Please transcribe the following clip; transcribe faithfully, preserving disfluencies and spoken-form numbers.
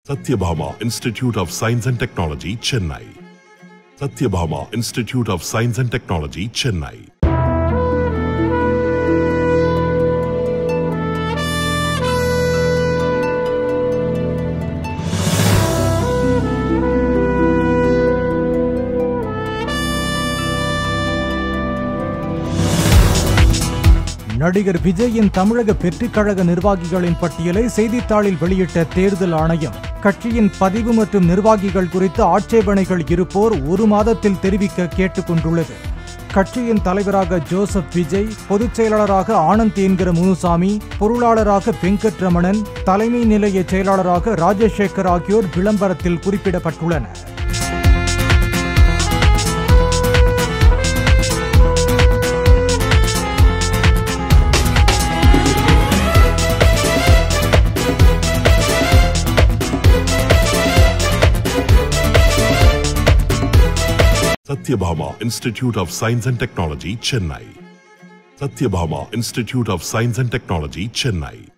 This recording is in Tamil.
Satyabhama Institute of Science and Technology, Chennai. Satyabhama Institute of Science and Technology, Chennai. நடிகர் விஜயின் தமிழக வெற்றிக் கழக நிர்வாகிகளின் பட்டியலை செய்தித்தாளில் வெளியிட்ட தேர்தல் ஆணையம் கட்சியின் பதிவு மற்றும் நிர்வாகிகள் குறித்து ஆட்சேபனைகள் இருப்போர் ஒரு மாதத்தில் தெரிவிக்க கேட்டுக் கொண்டுள்ளது. கட்சியின் தலைவராக ஜோசப் விஜய், பொதுச் செயலாளராக ஆனந்த் என்கிற முனுசாமி, பொருளாளராக வெங்கட் ரமணன், தலைமை நிலைய செயலாளராக ராஜசேகர் ஆகியோர் விளம்பரத்தில் குறிப்பிடப்பட்டுள்ளனர். Satyabhama Institute of Science and Technology, Chennai. Satyabhama Institute of Science and Technology, Chennai.